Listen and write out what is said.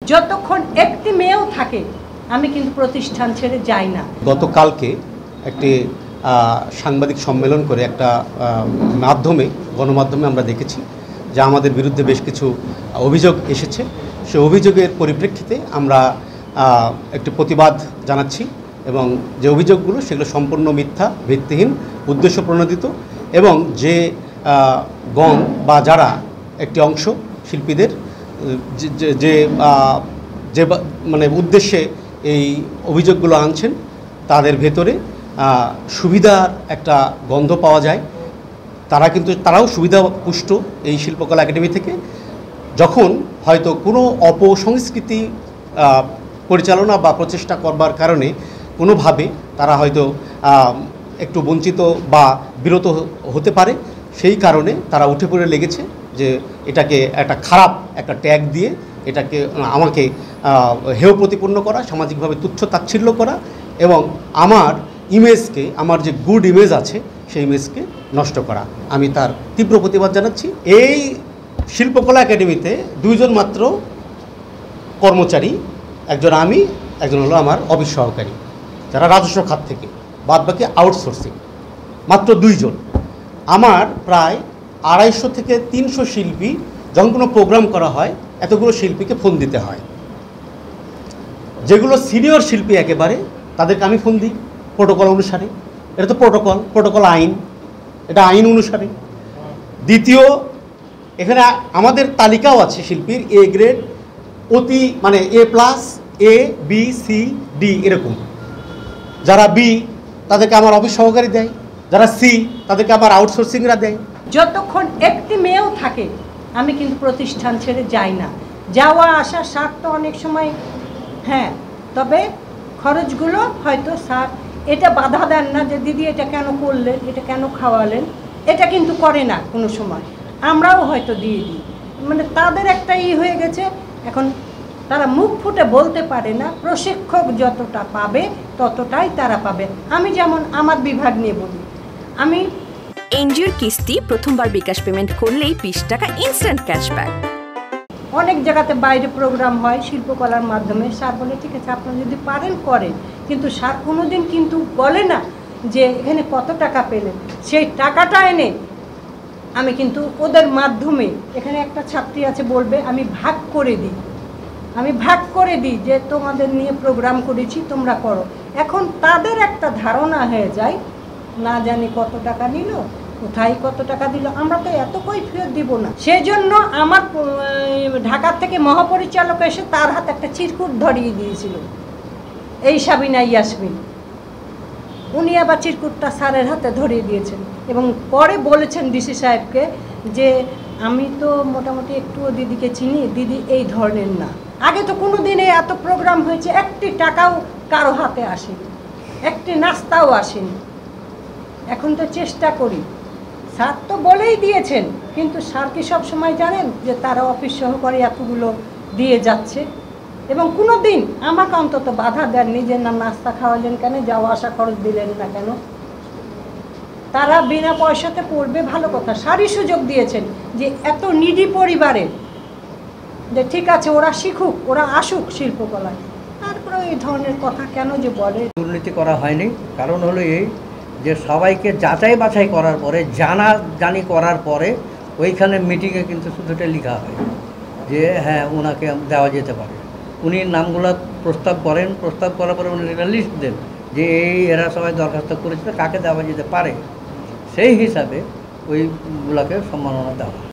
যতক্ষণ একটি মেয়েও থাকে আমি কিন্তু প্রতিষ্ঠান ছেড়ে যাই না। গতকালকে একটি সাংবাদিক সম্মেলন করে একটা গণমাধ্যমে আমরা দেখেছি যে আমাদের বিরুদ্ধে বেশ কিছু অভিযোগ এসেছে। সেই অভিযোগের পরিপ্রেক্ষিতে আমরা একটি প্রতিবাদ জানাচ্ছি এবং যে অভিযোগগুলো সেগুলো সম্পূর্ণ মিথ্যা, ভিত্তিহীন, উদ্দেশ্য প্রণোদিত এবং যে গং বা যারা একটি অংশ শিল্পীদের যে যে মানে উদ্দেশ্যে এই অভিযোগগুলো আনছেন তাদের ভেতরে সুবিধার একটা গন্ধ পাওয়া যায়। তারাও সুবিধাপুষ্ট এই শিল্পকলা একাডেমি থেকে। যখন হয়তো কোনো অপসংস্কৃতি পরিচালনা বা প্রচেষ্টা করবার কারণে কোনোভাবে তারা হয়তো একটু বঞ্চিত বা বিরত হতে পারে, সেই কারণে তারা উঠে পড়ে লেগেছে যে এটাকে একটা খারাপ একটা ট্যাগ দিয়ে এটাকে আমাকে হেয় প্রতিপন্ন করা, সামাজিকভাবে তুচ্ছ তাচ্ছিল্য করা এবং আমার ইমেজকে, আমার যে গুড ইমেজ আছে সেই ইমেজকে নষ্ট করা। আমি তার তীব্র প্রতিবাদ জানাচ্ছি। এই শিল্পকলা একাডেমিতে দুইজন মাত্র কর্মচারী, একজন আমি, একজন হলো আমার অফিস সহকারী, যারা রাজস্ব খাত থেকে, বাদবাকি আউটসোর্সিং, মাত্র দুইজন। আমার প্রায় 250 থেকে 300 শিল্পী, যখন কোনো প্রোগ্রাম করা হয় এতগুলো শিল্পীকে ফোন দিতে হয়। যেগুলো সিনিয়র শিল্পী একেবারে তাদেরকে আমি ফোন দিই প্রোটোকল অনুসারে। এটা তো প্রোটোকল আইন, এটা আইন অনুসারে। দ্বিতীয়, এখানে আমাদের তালিকাও আছে শিল্পীর এ গ্রেড, অতি মানে A+, A, B, C, D এরকম। যারা বি তাদেরকে আমার অফিস সহকারী দেয়, যারা সি তাদেরকে আমার আউটসোর্সিংরা দেয়। যতক্ষণ একটি মেয়েও থাকে আমি কিন্তু প্রতিষ্ঠান ছেড়ে যাই না। যাওয়া আসা স্যার তো অনেক সময়, হ্যাঁ, তবে খরচগুলো হয়তো স্যার এটা বাধা দেন না যে দিদি এটা কেন করলেন, এটা কেন খাওয়ালেন, এটা কিন্তু করে না কোনো সময়। আমরাও হয়তো দিয়ে দিই, মানে তাদের একটা হয়ে গেছে। এখন তারা মুখ ফুটে বলতে পারে না, প্রশিক্ষক যতটা পাবে ততটাই তারা পাবে। আমি যেমন আমার বিভাগ নিয়ে বলি, আমি এনজিওর কিস্তি প্রথমবার বিকাশ পেমেন্ট করলেই 20 টাকা ইনস্ট্যান্ট ক্যাশব্যাক। অনেক জায়গাতে বাইরে প্রোগ্রাম হয় শিল্পকলার মাধ্যমে, স্যার বলে ঠিক আছে আপনারা যদি পারেন করেন, কিন্তু স্যার কোনোদিন কিন্তু বলে না যে এখানে কত টাকা পেলেন। সেই টাকাটা এনে আমি কিন্তু ওদের মাধ্যমে, এখানে একটা ছাত্রী আছে বলবে আমি ভাগ করে দিই যে তোমাদের নিয়ে প্রোগ্রাম করেছি তোমরা করো। এখন তাদের একটা ধারণা হয়ে যায়, না জানি কত টাকা নিল, কোথায় কত টাকা দিল, আমরা তো এত কৈফিয়ত দিব না। সেজন্য আমার ঢাকার থেকে মহাপরিচালক এসে তার হাতে একটা চিরকুট ধরিয়ে দিয়েছিল, এই সাবিনা ইয়াসমিন। উনি আবার চিরকুটটা স্যারের হাতে ধরিয়ে দিয়েছেন এবং পরে বলেছেন ডিসি সাহেবকে যে আমি তো মোটামুটি একটুও দিদিকে চিনি, দিদি এই ধরনের না। আগে তো কোনো দিনে এত প্রোগ্রাম হয়েছে, একটি টাকাও কারো হাতে আসেনি, একটি নাস্তাও আসেনি। এখন তো চেষ্টা করি, স্যার তো বলেই দিয়েছেন, কিন্তু স্যার কি সব সময় জানেন যে তারা অফিস সহকারী এতগুলো দিয়ে যাচ্ছে? এবং কোনো দিন আমাকে অন্তত বাধা দেননি যে না নাস্তা খাওয়ালেন কেন, যাওয়া আসা খরচ দিলেন না কেন। তারা বিনা পয়সাতে পড়বে, ভালো কথা, স্যারই সুযোগ দিয়েছেন যে এত নিডি পরিবারের, যে ঠিক আছে ওরা শিখুক, ওরা আসুক শিল্পকলায়। তারপরে এই ধরনের কথা কেন যে বলে? দুর্নীতি করা হয়নি, কারণ হলো এই যে সবাইকে যাচাই বাছাই করার পরে, জানি করার পরে ওইখানে মিটিংয়ে কিন্তু শুধু এটা লেখা হয় যে হ্যাঁ ওনাকে দেওয়া যেতে পারে। উনি নামগুলো প্রস্তাব করেন, প্রস্তাব করার পরে উনি একটা লিস্ট দেন যে এরা সবাই দরখাস্ত করেছিল, কাকে দেওয়া যেতে পারে, সেই হিসাবে ওইগুলোকে সম্মাননা দেওয়া।